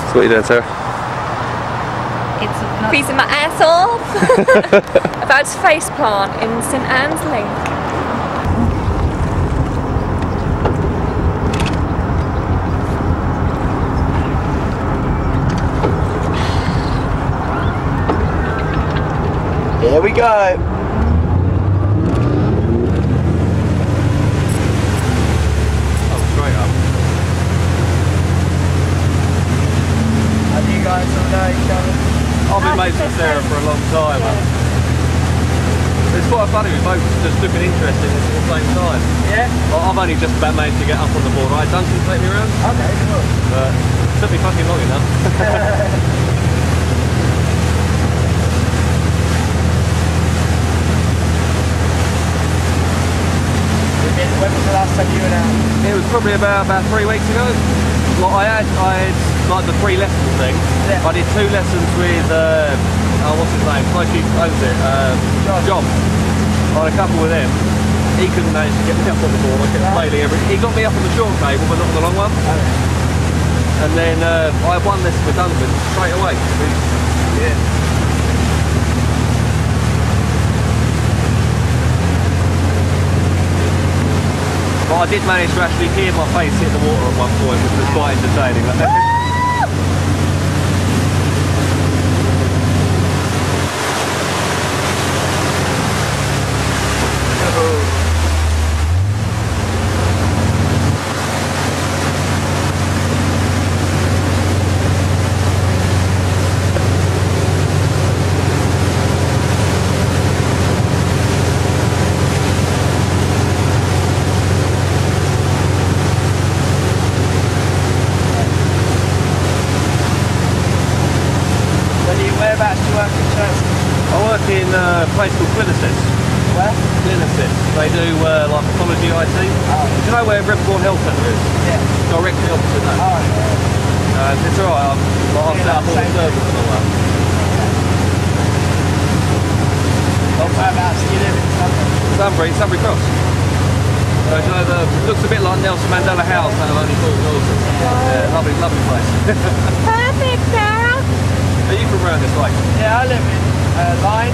So what are you doing, Sarah? It's freezing my ass off. About to face plant in St Anne's Link. Here we go. Oh, straight up. How do you guys all know each other? I've been mates with Sarah for a long time. It's quite funny, we both just took an interest in it at the same time. Yeah? Well, I've only just about managed to get up on the board. Right, Duncan, take me around? Okay, cool. But it took me fucking long enough. When was the last time you were out? It was probably about 3 weeks ago. Well, I had like the free lessons thing. Yeah. I did 2 lessons with what's his name? He owns it. John. I had a couple with him. He couldn't manage to get me up on the board. I kept failing he got me up on the short cable, but not on the long one. Okay. And then I had one lesson with Duncan straight away. Yeah. But I did manage to actually hear my face hit the water at one point, which was quite entertaining. Whereabouts do you work in Chelsea? I work in a place called Clinicist. Where? Clinicist. They do like pathology IT. Do you know where Riverbourne Health Centre is? Yeah. Directly opposite that. Oh, yeah. It's alright, I've set up all the servers and all that. Whereabouts do you live in Sunbury Cross. So, you know, it looks a bit like Nelson Mandela House out of only 4 doors. Yeah, lovely place. Perfect, Sarah. Are you from around this way? Yeah, I live in Lyne.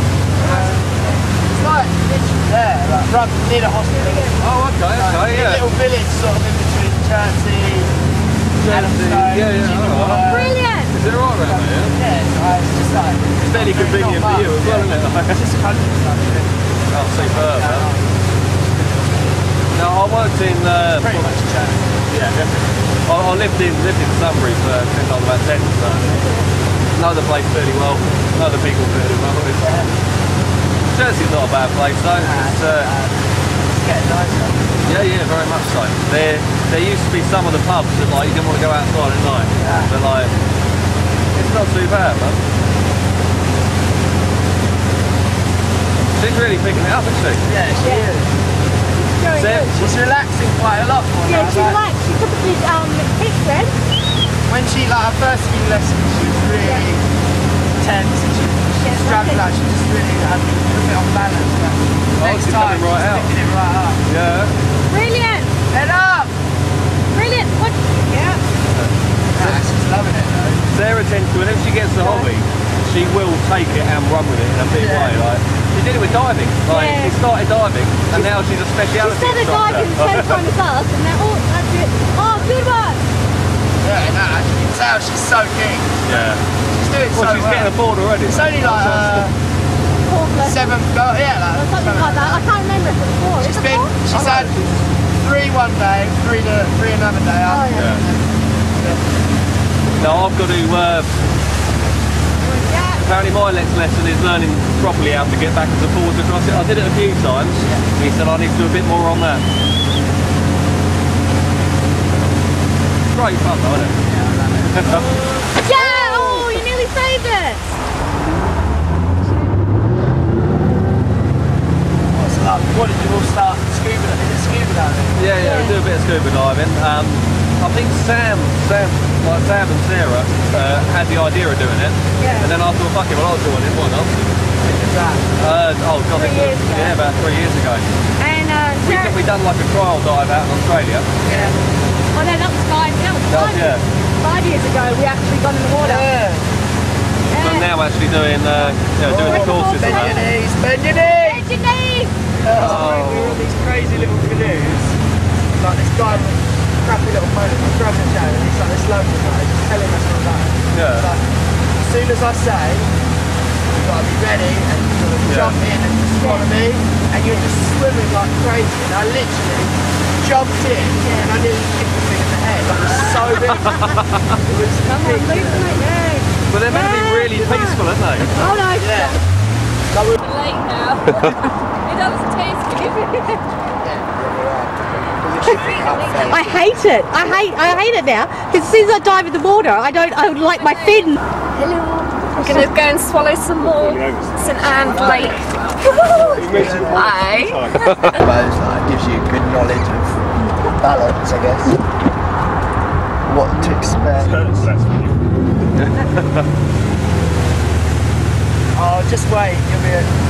It's like literally there, like right near the hospital. Oh, okay, yeah. A little village sort of in between Chertsey, Adamstone, yeah. Brilliant. Is it alright around there? Yeah, it's just like... It's fairly convenient for you as well, isn't it? It's just countryside, really. Oh, superb. No, I worked in... pretty much Chertsey. Yeah, definitely. I lived in Sunbury since I was about 10, so know the place fairly well, know the people fairly well. Chertsey's not a bad place though. It's getting nicer. Yeah, very much so. There used to be some of the pubs that like you didn't want to go outside at night. Yeah. But like, it's not too bad, man. She's really picking it up, isn't she? Yeah, she is. She's relaxing quite a lot for her. Yeah, she's relaxed. She took a big pitch then. When she, like, her first few lessons, she was really tense and she struggled out. She just really had a bit off balance. Next time, right out. Picking it right up. Yeah. Brilliant. Head up! Brilliant. What? Yeah. She's loving it though. Sarah tends to, whenever she gets the hobby, she will take it and run with it in a big way. Like, she did it with diving. Like, she started diving, and now she's a speciality. She started diving at the same time as us, and now, that's it. Oh, good one. Yeah, no, you can tell she's so keen. Yeah. She's doing so well. She's getting aboard already. It's only like 7th goal, yeah, like something like that. I can't remember if it's 4. She's had 3 one day, 3 another day. Oh, yeah. Now I've got to. Apparently my next lesson is learning properly how to get back and forwards across it. I did it a few times. He said I need to do a bit more on that. Great fun though, isn't it? Yeah, I love it. Yeah! Oh, you nearly saved it! What's up? What did you all start scuba diving? Yeah, we do a bit of scuba diving. I think Sam and Sarah had the idea of doing it. Yeah. And then I thought, fuck it, well I was doing it, why not? When was that? God, 3 years ago. Yeah, about 3 years ago. And we done like a trial dive out in Australia. Yeah. Oh no, that was fine. That was fun. Yeah. 5 years ago we actually got in the water. Yeah. So now we're actually doing, doing the courses and Bend your that. knees, bend your knees! Bend your knees! We were on these crazy little canoes. Like this guy with a crappy little motor, he's grabbing a chair and he's like this local guy, just telling us all that. Yeah. Like, as soon as I say, you've got to be ready and you've got to jump in and just follow me, and you're just swimming like crazy. And I literally jumped in and I nearly kicked the thing in the head. Like, it was so big. It was ridiculous. But they're meant to be really peaceful, aren't they? Oh no! Yeah. It's late now. It doesn't taste good. I hate it. I hate it now. Because as soon as I dive in the water, I would like my fin. Hello. I'm gonna go and swallow some more St Anne Lake. Hi. It gives you good knowledge of balance, I guess. What to expect. Oh, just wait, you'll be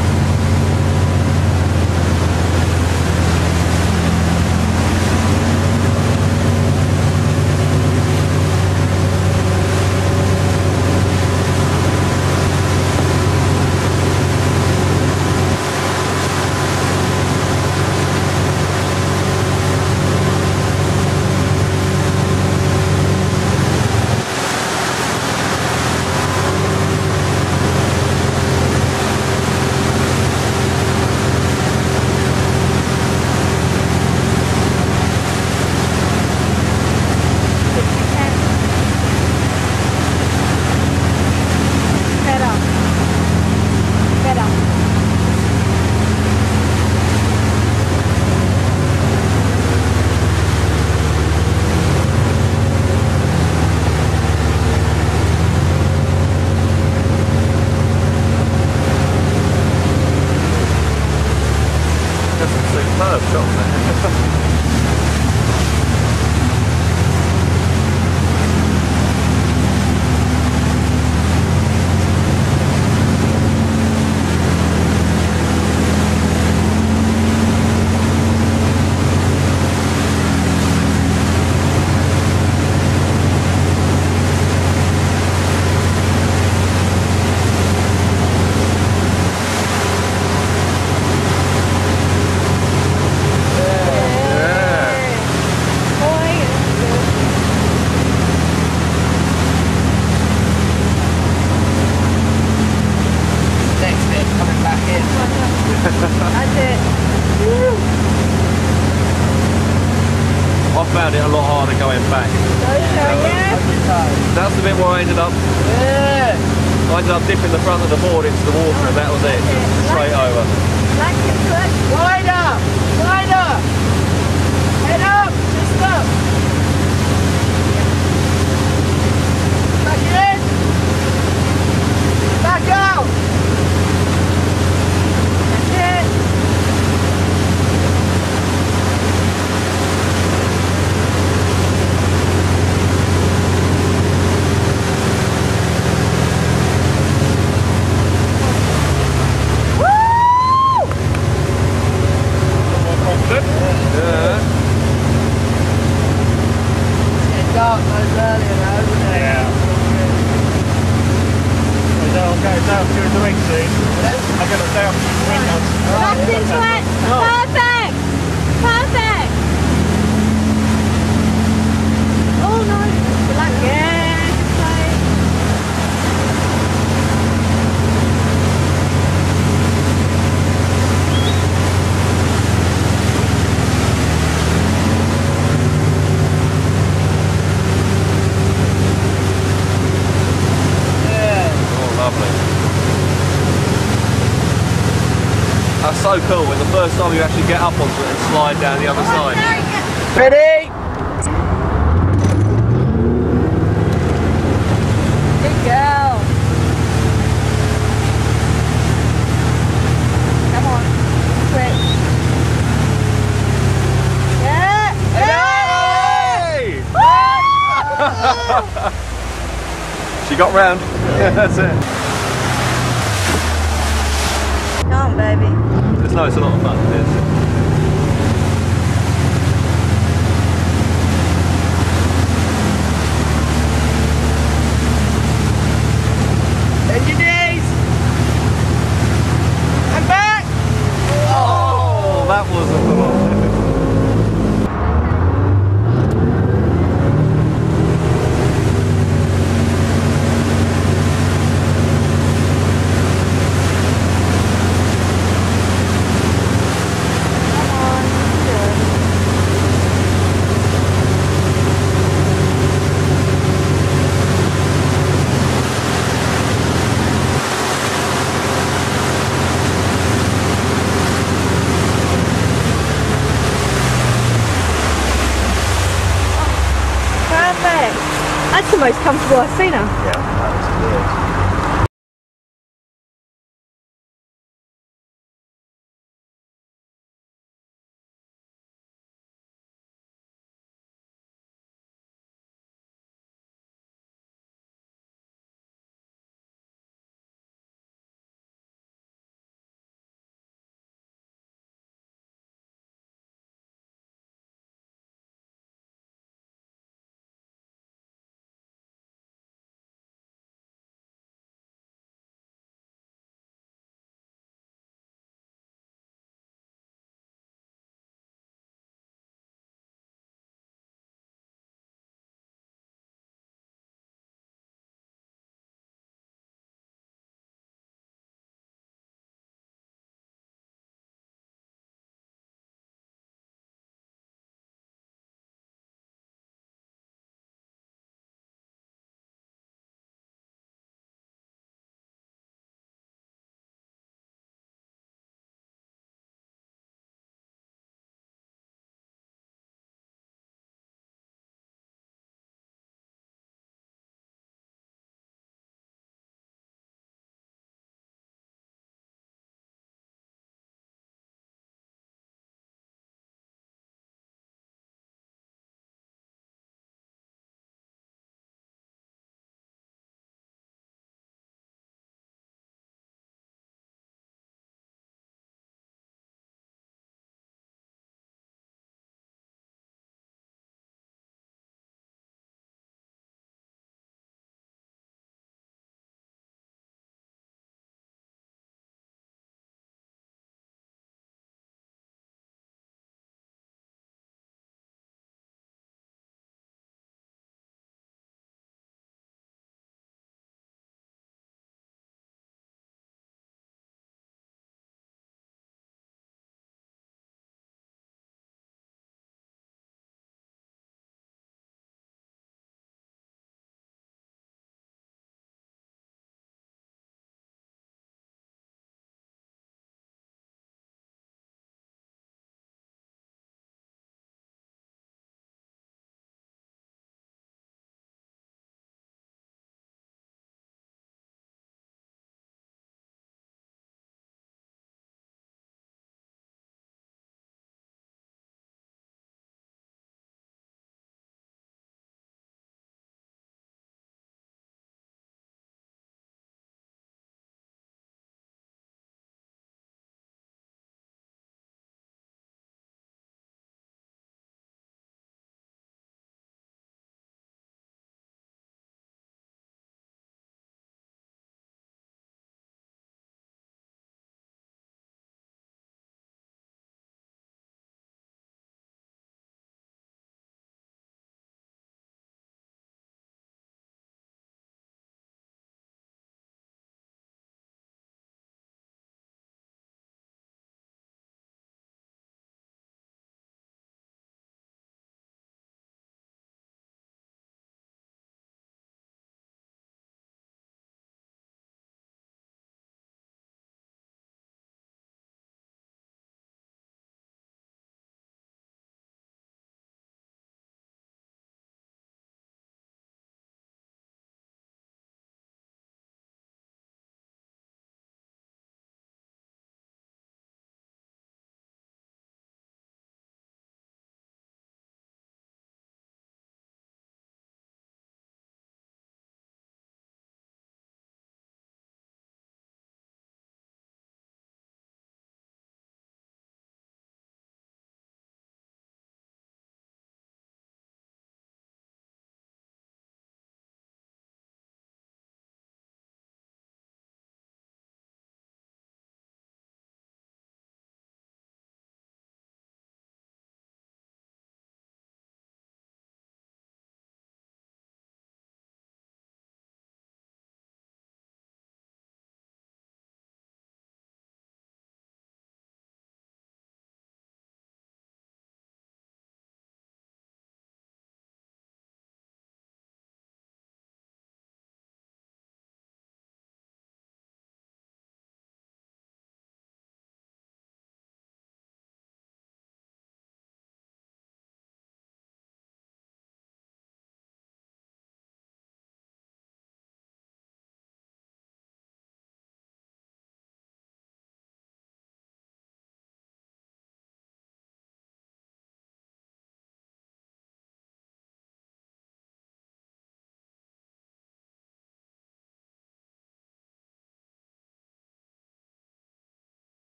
I found it a lot harder going back. That's the bit where I ended up. I ended up dipping the front of the board into the water, and that was it. Just straight over. wider, wider, head up, just up. Back in, back out. That's it. Dark those earlier now, isn't it? Yeah. I'll go down during the week soon. I'm going to stay up during the week. That's into it. Perfect. Perfect. Oh no. Relax. Yeah. Just play. That's so cool when the first time you actually get up onto it and slide down the other side. Ready? Good girl. Come on. Quick. Yeah. Hey! She got round. Yeah, that's it. Come on, baby. No, it's a lot of fun. It is. the most comfortable I've seen her. Yeah, that was good.